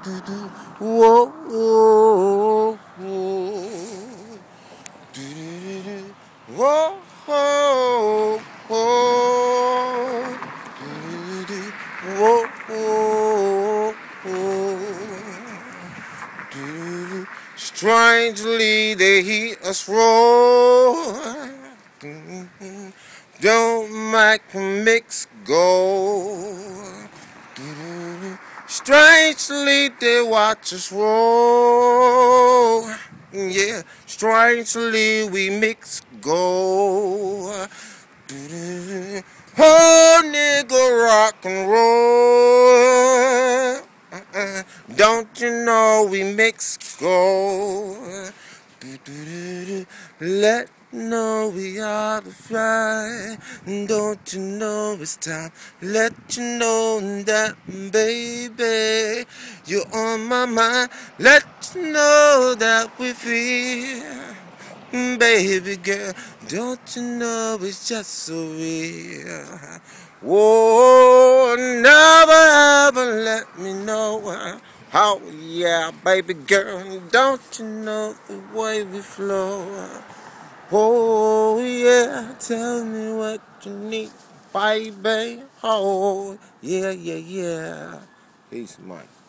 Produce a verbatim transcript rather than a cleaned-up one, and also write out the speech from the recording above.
Whoa, whoa, whoa. Whoa, whoa, whoa. Whoa, whoa, whoa. Strangely they hear us roar. Don't make mix go. Strangely they watch us roll. Yeah, strangely we mix go. Oh, nigga, rock and roll. Uh-uh. Don't you know we mix go? Let know we ought to fly. Don't you know it's time? Let you know that, baby, you're on my mind. Let you know that we feel. Baby girl, don't you know it's just so real? Whoa, never ever let me know. Oh yeah, baby girl, don't you know the way we flow? Oh yeah, tell me what you need, baby. Oh yeah, yeah, yeah. Peace, Mike.